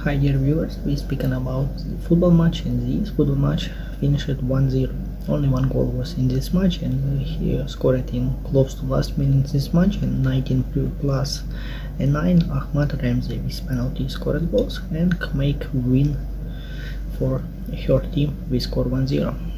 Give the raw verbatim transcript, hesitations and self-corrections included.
Hi dear viewers, we speaking about the football match, and this football match finished one zero. Only one goal was in this match, and he scored in close to last minute this match, and nineteen plus and nine Ahmad Ramsey with penalty scored goals and make win for her team. We score one zero.